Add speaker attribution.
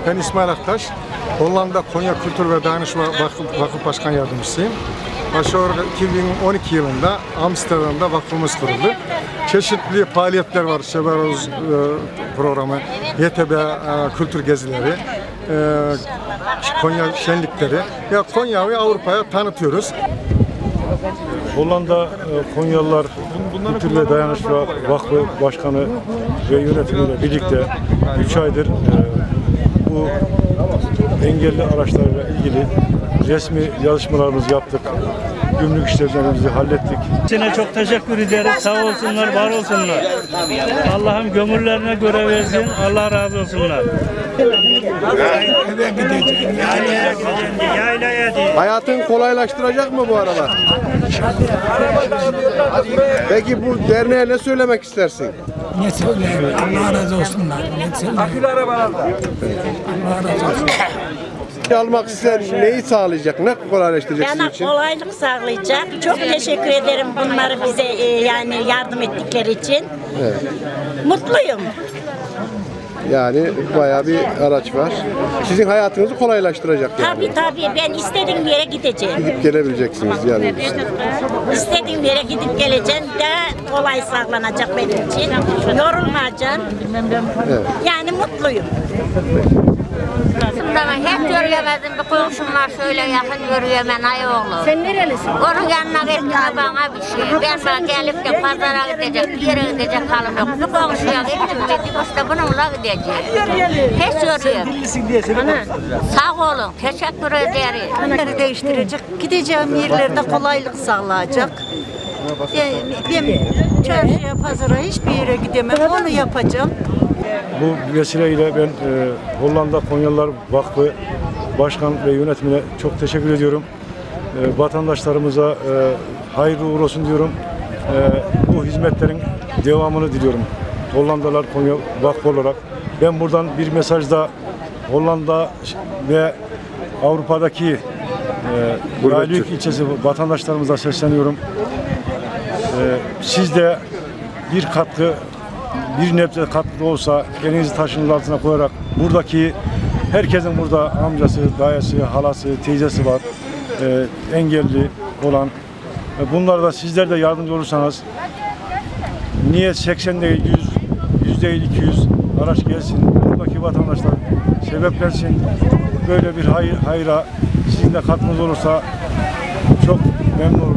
Speaker 1: Ben İsmail Aktaş, Hollanda Konya Kültür ve Dayanışma Vakıf Başkan Yardımcısıyım. Aşağı yukarı 2012 yılında Amsterdam'da vakfımız kuruldu. Çeşitli faaliyetler var, Şeberoz programı, YTB kültür gezileri, Konya şenlikleri. Ya Konya'yı Avrupa'ya tanıtıyoruz.
Speaker 2: Hollanda Konyalılar Kültür ve Dayanışma Vakfı Başkanı ve yönetimiyle birlikte 3 aydır bu engelli araçlarla ilgili resmi yazışmalarımızı yaptık. Gümrük işlemlerimizi hallettik.
Speaker 3: Size çok teşekkür ederiz. Sağ olsunlar, var olsunlar. Allah'ım gönüllerine göre versin. Allah razı olsunlar.
Speaker 4: Eve gideceğim, yaylaya değil.
Speaker 5: Hayatın kolaylaştıracak mı bu aralar? Peki bu derneğe ne söylemek istersin?
Speaker 4: Ne söyleyeyim? Allah razı olsunlar. Ne söyleyeyim? Allah razı olsun.
Speaker 5: Almak ister neyi sağlayacak, ne kolaylaştıracak sizin
Speaker 6: Bana
Speaker 5: için?
Speaker 6: kolaylık sağlayacak. Çok teşekkür ederim bunları bize yani yardım ettikleri için.
Speaker 5: Evet.
Speaker 6: Mutluyum.
Speaker 5: Yani bayağı bir araç var. Sizin hayatınızı kolaylaştıracak yani.
Speaker 6: Tabii ben istediğim yere gideceğim.
Speaker 5: Gidip gelebileceksiniz yani.
Speaker 6: İstediğim yere gidip geleceğim. Daha kolay sağlanacak benim için. Yorulmayacağım.
Speaker 5: Evet.
Speaker 6: Yani mutluyum.
Speaker 7: Ben hep görüyemezdim, bir komşum var şöyle yakın görüyemem Ayoğlu.
Speaker 6: Sen nerelisin?
Speaker 7: Onun yanına gittim bana bir şey. Ben bana gelip de pazara gidecek, bir yere gidecek halim yok. Bir komşuya gittim dedik işte bununla gideceğim. Hiç görüyorum. Sağ olun, teşekkür ederim.
Speaker 8: Bunları değiştirecek, gideceğim yerlerde kolaylık sağlayacak. Ben çarşıya, pazara hiçbir yere gidemem, onu yapacağım.
Speaker 2: Bu vesileyle ben Hollanda Konyalılar Vakfı Başkan ve yönetimine çok teşekkür ediyorum. Vatandaşlarımıza hayırlı uğurlu olsun diyorum. Bu hizmetlerin devamını diliyorum. Hollandalar Konya Vakfı olarak. Ben buradan bir mesaj da Hollanda ve Avrupa'daki Yaylıyük ilçesi vatandaşlarımıza sesleniyorum. Siz de bir katkı, bir nebze katkı olsa elinizi taşın altına koyarak buradaki herkesin burada amcası, dayısı, halası, teyzesi var, engelli olan. Bunlar da sizler de yardımcı olursanız niye 80 değil 100 değil 200 araç gelsin, buradaki vatandaşlar sebeplensin. Böyle bir hayra sizin de katkınız olursa çok memnun olurum.